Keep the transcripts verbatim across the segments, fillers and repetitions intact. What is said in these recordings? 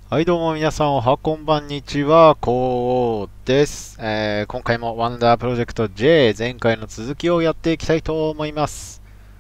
はい、どうも皆さん、おはこんばんにちは、こうです。えー今回もワンダープロジェクト J、前回の続きをやっていきたいと思います。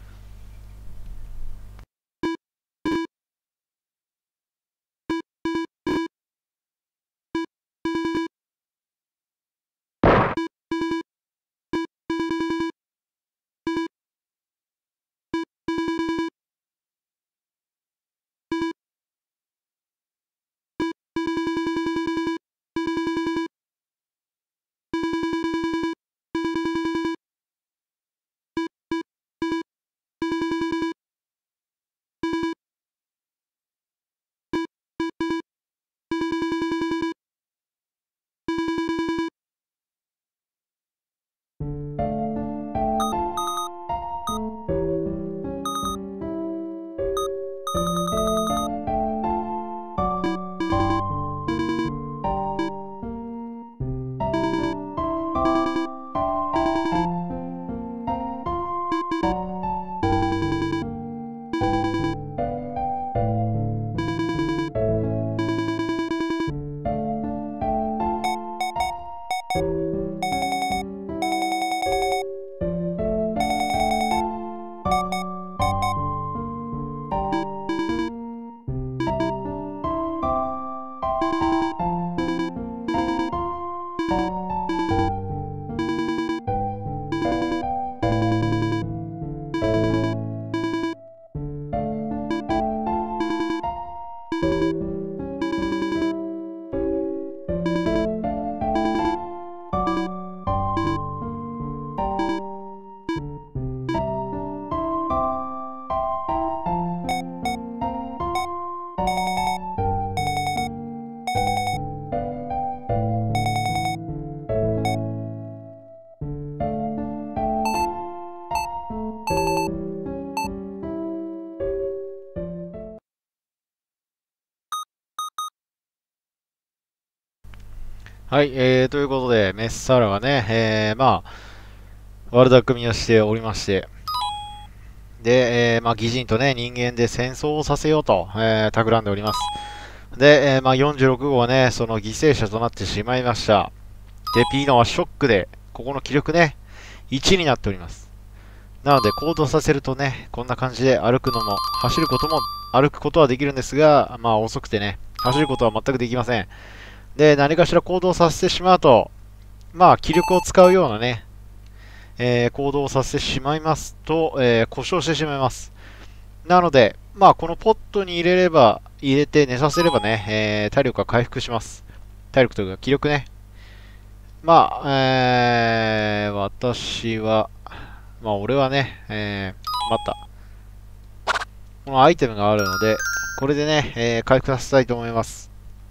はい、えー、ということで、メッサラがね、えー、まあ、悪巧みをしておりまして、で、えー、まあ、義人とね、人間で戦争をさせようと、えー、企んでおります。で、えー、まあ、よんじゅうろく号はね、その犠牲者となってしまいました。で、ピーノはショックで、ここの気力ね、いちになっております。なので、行動させるとね、こんな感じで歩くのも、走ることも、歩くことはできるんですが、まあ遅くてね、走ることは全くできません。で、何かしら行動させてしまうと、まあ気力を使うようなね、えー行動をさせてしまいますと、えー故障してしまいます。なので、まあこのポットに入れれば、入れて寝させればね、えー体力が回復します。体力というか気力ね。まあ、えー、私は、まあ俺はね、えー、また、このアイテムがあるので、これでね、えー回復させたいと思います。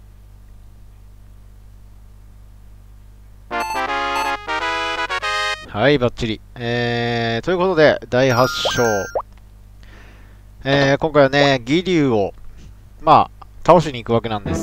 はい、バッチリ。えー、ということで、だいはち章。えー、今回はね、義龍を、まあ、倒しに行くわけなんです。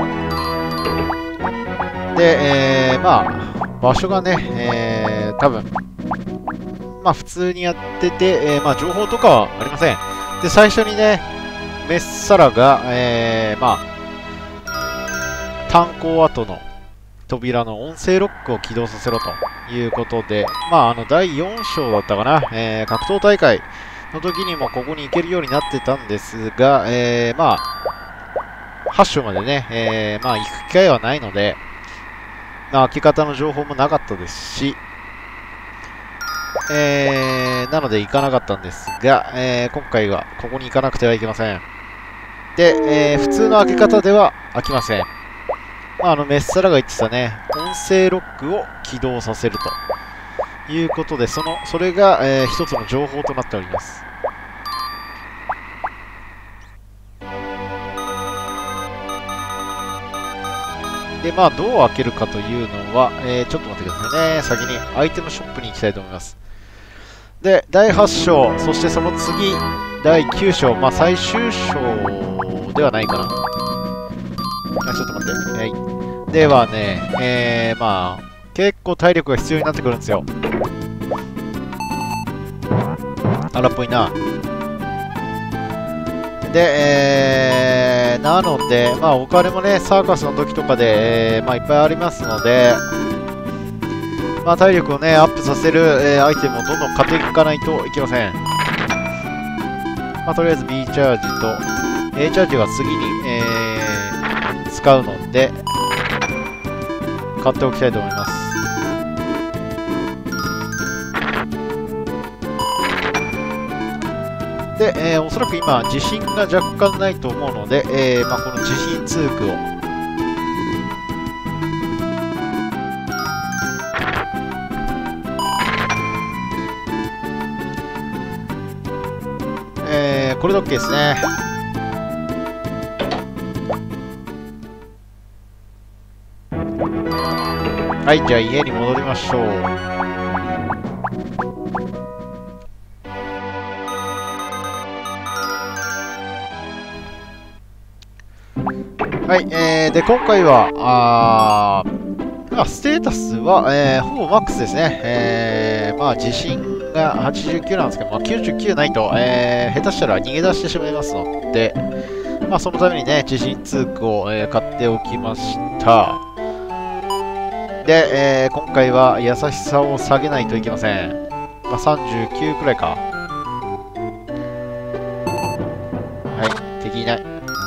で、えー、まあ、場所がね、えー、多分、まあ、普通にやってて、えー、まあ、情報とかはありません。で、最初にね、メッサラが、えー、まあ、炭鉱跡の扉の音声ロックを起動させろということで、まあ、あの、だいよん章だったかな、えー、格闘大会の時にもここに行けるようになってたんですが、えー、まあ、はち章までね、えー、まあ、行く機会はないので、まあ、開け方の情報もなかったですし、えー、なので行かなかったんですが、えー、今回はここに行かなくてはいけません。で、えー、普通の開け方では開きません。まあ、あのメッサラが言ってたね、音声ロックを起動させるということで、そのそれが、えー、一つの情報となっております。で、まあ、どう開けるかというのは、えー、ちょっと待ってくださいね。先にアイテムショップに行きたいと思います。で、だいはち章、そしてその次、だいきゅう章、まあ、最終章ではないかな。あ、ちょっと待って。はい。ではね、えー、まあ、結構体力が必要になってくるんですよ。荒っぽいな。で、 えー、なので、まあ、お金もね、サーカスの時とかで、えーまあ、いっぱいありますので、まあ、体力をね、アップさせる、えー、アイテムをどんどん買っていかないといけません。まあ、とりあえず B チャージと A チャージが次に、えー、使うので、買っておきたいと思います。で、えー、おそらく今、地震が若干ないと思うので、えーまあ、この地震通区を、えー、これで OK ですね。はい、じゃあ家に戻りましょう。はい、えー、で、今回は、あー、まあ、ステータスは、えー、ほぼマックスですね。えー、まあ、地震がはちじゅうきゅうなんですけど、まあ、きゅうじゅうきゅうないと、えー、下手したら逃げ出してしまいますので、まあ、そのためにね、地震通区を、えー、買っておきました。で、えー、今回は優しさを下げないといけません。まあ、さんじゅうきゅうくらいか。はい、敵いない。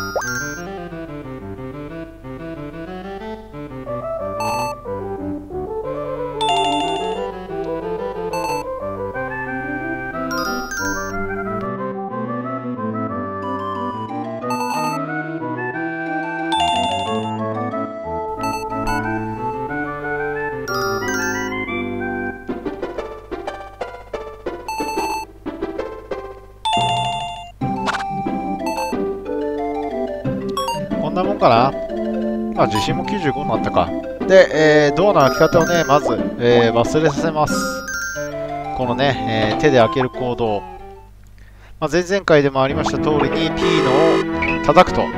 こんなもんかな。まあ、地震もきゅうじゅうごになったか。で、えー、ドアの開き方をね、まず、えー、忘れさせます。このね、えー、手で開ける行動。まあ、前々回でもありました通りに P のを叩くと、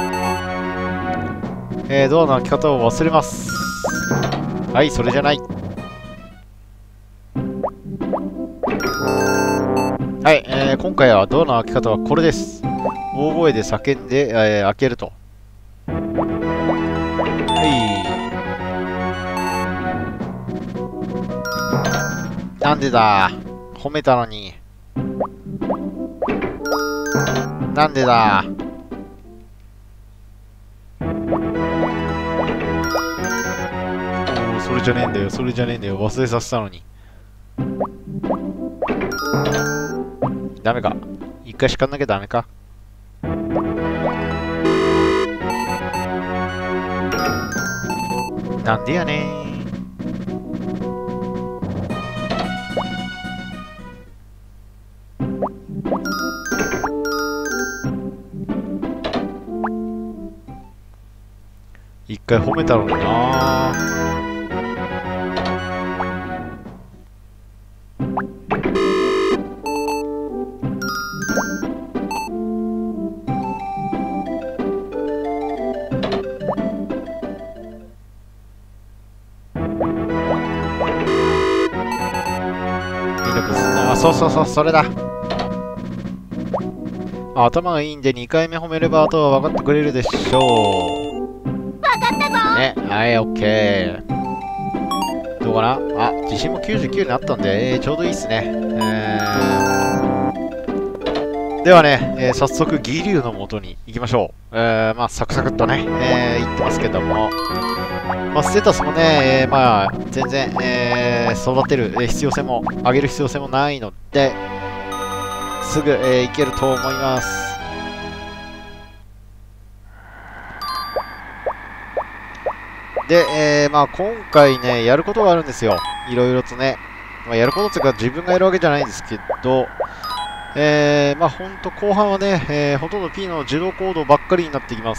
えー、ドアの開き方を忘れます。はい、それじゃない。はい、えー、今回はドアの開き方はこれです。大声で叫んで、えー、開けると。はい。なんでだ。褒めたのに。なんでだ。お、それじゃねえんだよ、それじゃねえんだよ。忘れさせたのに。ダメか。一回叱んなきゃダメか。なんでやねん。一回褒めたのにな。あ、そうそうそう、それだ。頭がいいんでにかいめ褒めればあとは分かってくれるでしょう。分かったぞね、はい、オッケー。どうかなあ、地震もきゅうじゅうきゅうになったんで、えー、ちょうどいいっすね。えー、ではね、えー、早速、義龍の元に行きましょう。えー、まあ、サクサクっとね、えー、言ってますけども。まあ、ステータスもね、えー、まあ、全然、えー、育てる必要性も、上げる必要性もないので、すぐ、えー、いけると思います。で、えー、まあ今回ね、やることがあるんですよ。いろいろとね。まあ、やることっていうか自分がやるわけじゃないんですけど、えー、まあほんと後半はね、えー、ほとんど P の自動行動ばっかりになってきます。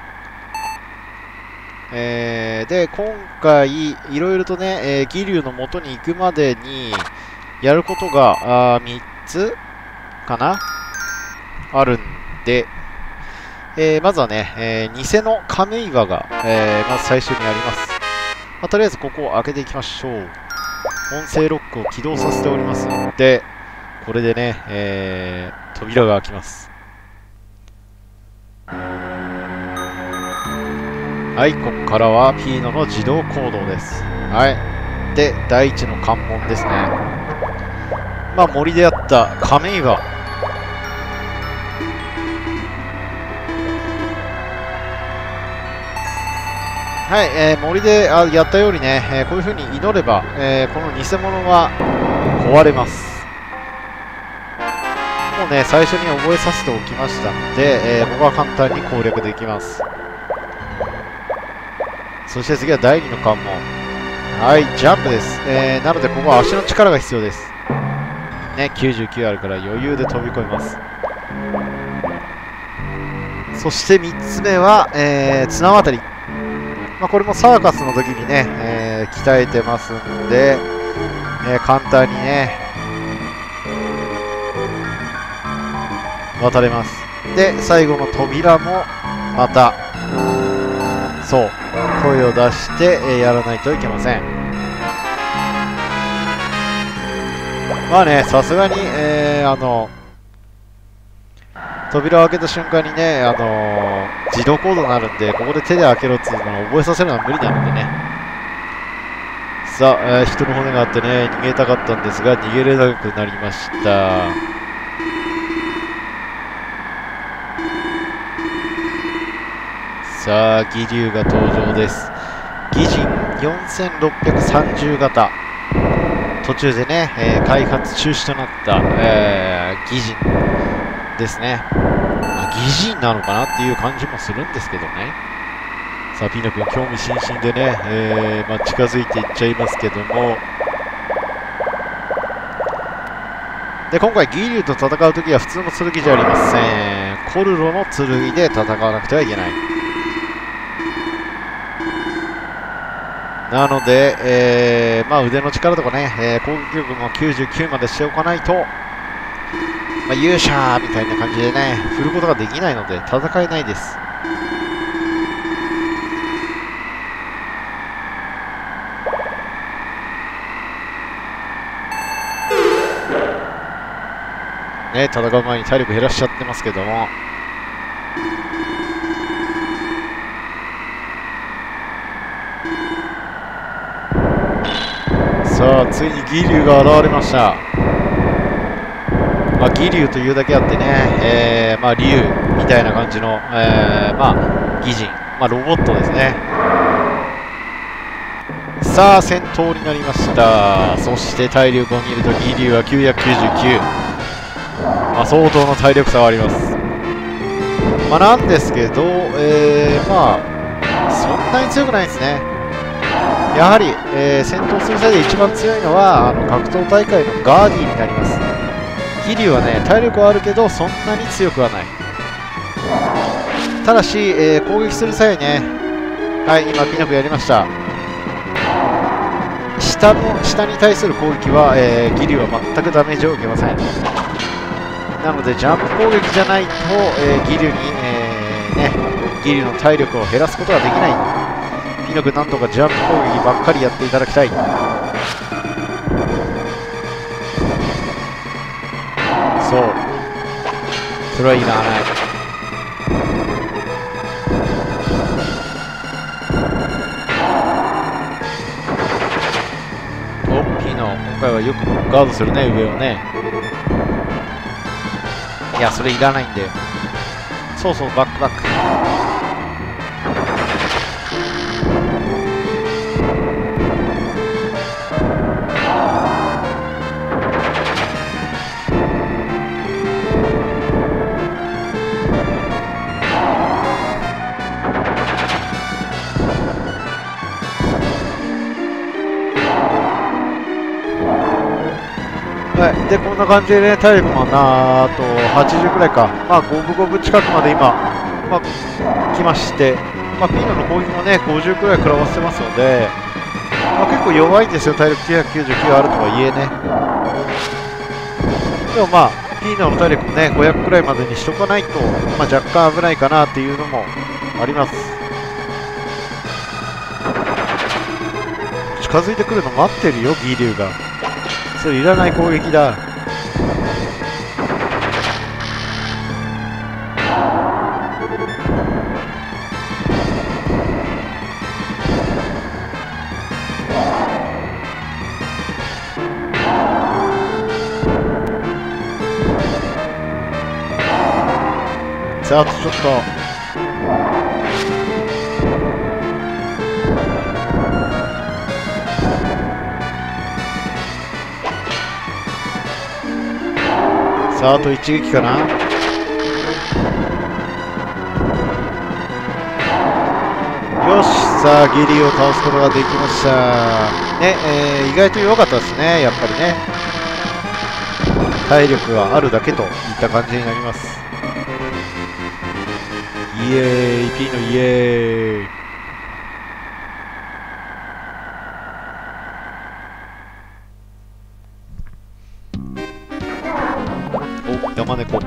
えー、で、今回、いろいろとね、えー、義龍の元に行くまでに、やることが、あみっつかなあるんで、えー、まずはね、えー、偽のカメイバが、えー、まず最初にあります。まあ、とりあえずここを開けていきましょう。音声ロックを起動させておりますので、これでね、えー、扉が開きます。 はい、ここからはピーノの自動行動です。はい。で、第一の関門ですね。まあ、森であった亀岩。はい、えー、森であやったようにね、えー、こういう風に祈れば、えー、この偽物は壊れます。もうね、最初に覚えさせておきましたので、えー、ここは簡単に攻略できます。そして次はだいにの関門。はい、ジャンプです。えー、なのでここは足の力が必要です。ね、きゅうじゅうきゅうあるから余裕で飛び越えます。そしてみっつめは、えー、綱渡り。まあ、これもサーカスの時にね、えー、鍛えてますんで、えー、簡単にね、渡れます。で、最後の扉も、また、そう、声を出して、えー、やらないといけません。まあね、さすがに、えー、あの、扉を開けた瞬間にね、あのー、自動コードになるんで、ここで手で開けろっていうのを覚えさせるのは無理なのでね。さあ、えー、人の骨があってね、逃げたかったんですが、逃げれなくなりました。さあ、義龍が登場です。義人よんせんろっぴゃくさんじゅう型。途中でね、えー、開発中止となった、えー、義人ですね。まあ、義人なのかなっていう感じもするんですけどね。さあ、ピーノ君、興味津々でね、えーまあ、近づいていっちゃいますけども。で、今回、義龍と戦うときは普通の剣じゃありません。コルロの剣で戦わなくてはいけない。なので、えーまあ、腕の力とかね、えー、攻撃力もきゅうじゅうきゅうまでしておかないと、まあ、勇者みたいな感じでね、振ることができないので戦えないです。ね、戦う前に体力減らしちゃってますけども。さあ、ついに義龍が現れました。まあ、義龍というだけあってね、えー、まあ、龍みたいな感じの、えー、まあ、義人、まあ、ロボットですね。さあ、戦闘になりました。そして体力を見ると義龍はきゅうひゃくきゅうじゅうきゅう。まあ、相当の体力差はあります。まあ、なんですけど、えー、まあ、そんなに強くないですね。やはり、えー、戦闘する際で一番強いのはあの格闘大会のガーディになります。義龍はね、体力はあるけどそんなに強くはない。ただし、えー、攻撃する際ね、はい、今ピノクやりました。下の下に対する攻撃は、えー、義龍は全くダメージを受けません。なのでジャンプ攻撃じゃないと、えー、義龍に、えー、ね、義龍の体力を減らすことができない。ピノクなんとかジャンプ攻撃ばっかりやっていただきたい。そう、それはいらない。お、ピノ今回はよくガードするね、上をね。いや、それいらないんで。そうそう、バックバック。はい、でこんな感じでね、体力もなあとはちじゅうくらいか、まあ、五分五分近くまで今、まあ、来まして、まあ、ピーノの攻撃もね、ごじゅうくらい食らわせてますので、まあ、結構弱いんですよ、体力きゅうひゃくきゅうじゅうきゅうあるとはいえね。でもまあ、ピーノの体力もね、ごひゃくくらいまでにしとかないと、まあ、若干危ないかなっていうのもあります。近づいてくるの待ってるよ、義龍が。それいらない攻撃だ。 さあ、あとちょっと。さあ、あと一撃かな。よし、さあ、ギリを倒すことができました。ね、えー、意外と弱かったですね、やっぱりね。体力があるだけといった感じになります。イエーイ、P のイエーイ。お、山猫。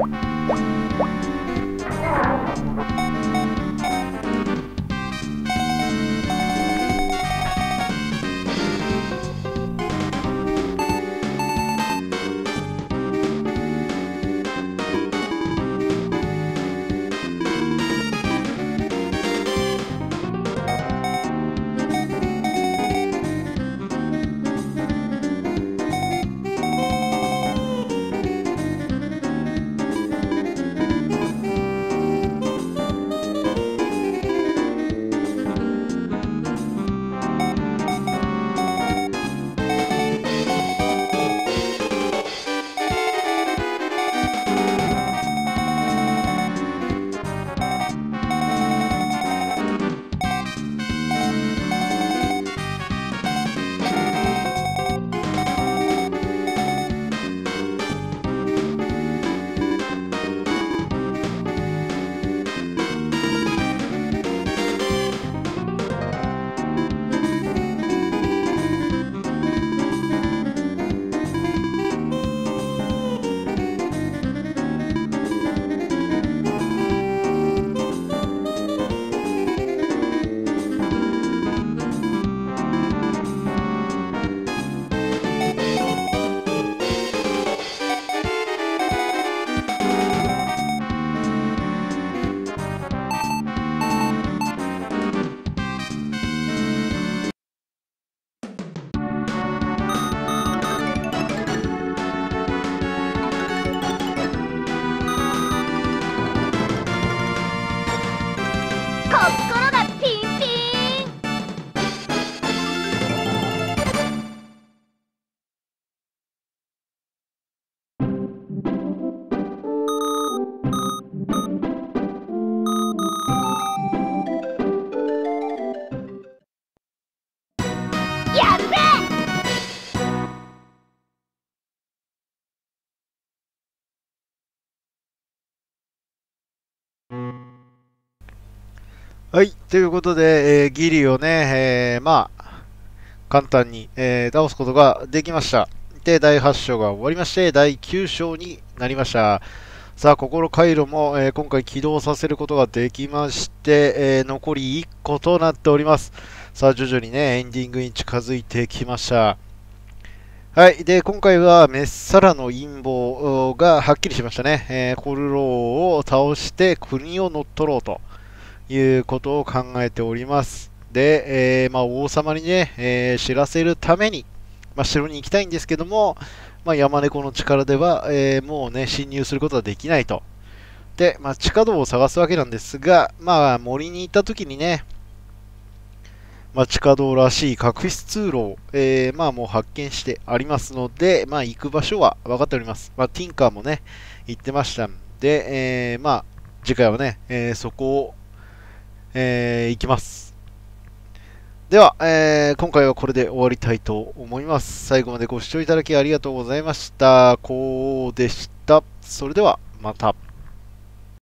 はい、ということで、えー、ギリをね、えー、まあ、簡単に、えー、倒すことができました。で、だいはち章が終わりまして、だいきゅう章になりました。さあ、心回路も、えー、今回起動させることができまして、えー、残りいっことなっております。さあ、徐々にね、エンディングに近づいてきました。はい。で、今回はメッサラの陰謀がはっきりしましたね。えー、コルローを倒して国を乗っ取ろうということを考えております。で、えーまあ、王様にね、えー、知らせるために、まあ、城に行きたいんですけども、まあ、山猫の力では、えー、もうね、侵入することはできないと。で、まあ、地下道を探すわけなんですが、まあ、森に行った時にね、まあ、地下道らしい隠し通路を、えー、まあ、もう発見してありますので、まあ、行く場所は分かっております。まあ、ティンカーもね、行ってましたんで、えー、まあ、次回はね、えー、そこを、えー、行きます。では、えー、今回はこれで終わりたいと思います。最後までご視聴いただきありがとうございました。こうでした。それでは、また。